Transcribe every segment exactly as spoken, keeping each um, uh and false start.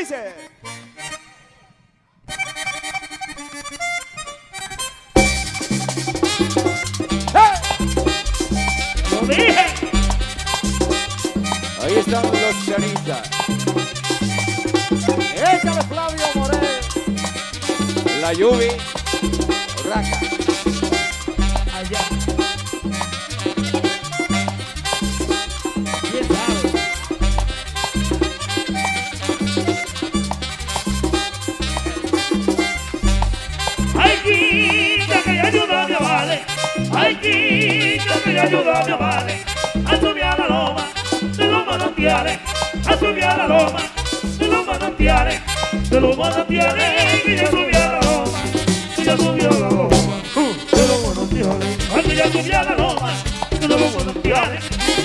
dice? ¡Lo dije! Ahí están los charistas. Échale Flavio Morel. La Yubi. Raca. Allá. ¿Quién sabe? Ay, quita que ayúdame, vale. Ay, quita que ayúdame, vale. A subir a la loma de los manantiales. A subir a la loma de los manantiales. De los manantiales. Que ya subí a la loma. Que ya subí a la loma. De los manantiales. Ay, que ya subí a la loma. De los manantiales.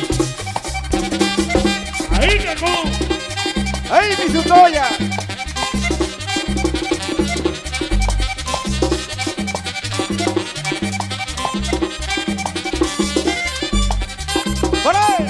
Ahí, Cacón. Ahí, mi Sutoya. ¡Por ahí!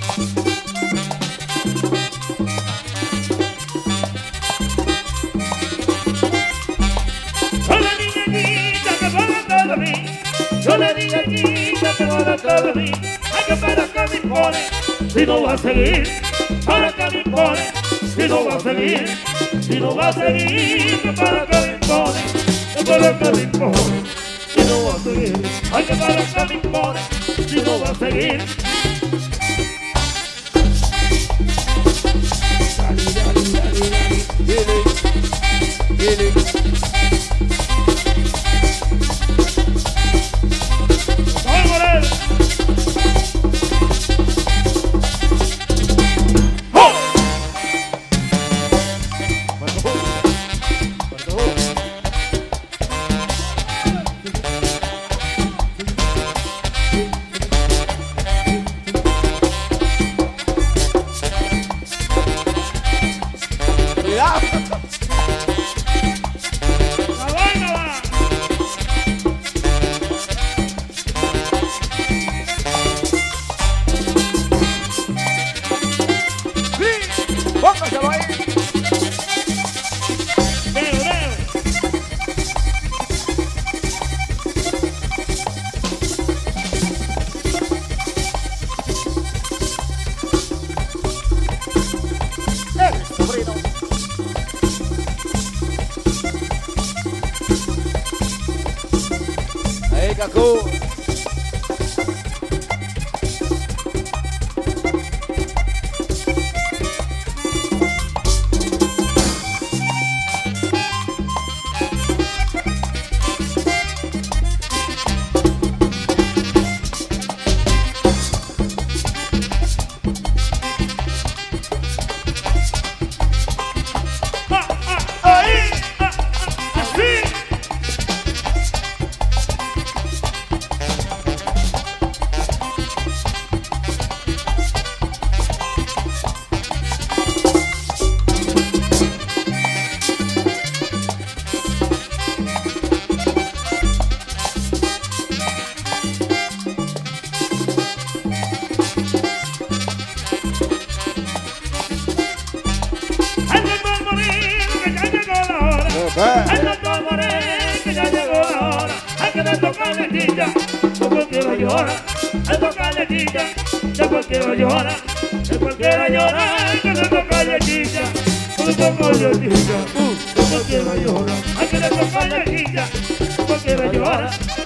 Yo le dije a Chicha que para atrás de mí. Ay, que para que me impone, si no va a seguir. Para que me impone, si no va a seguir. Si no va a seguir, que para que me impone. Que para que me impone, si no va a seguir. Ay, que para que me impone, si no va a seguir. Dale, dale, dale, dale. Dile, dile. Póngaselo ahí. Veo, veo. Eh, sobrino. Ahí, Cacú. El doctor Morel, que ya llegó la hora. Hay que le tocar la chicha, no cualquiera llora. El tocar la chicha, ya cualquiera llora. El cualquiera llora, hay que le tocar la chicha, no tocar la chicha, no cualquiera llora. Hay que le tocar la chicha, no cualquiera llora.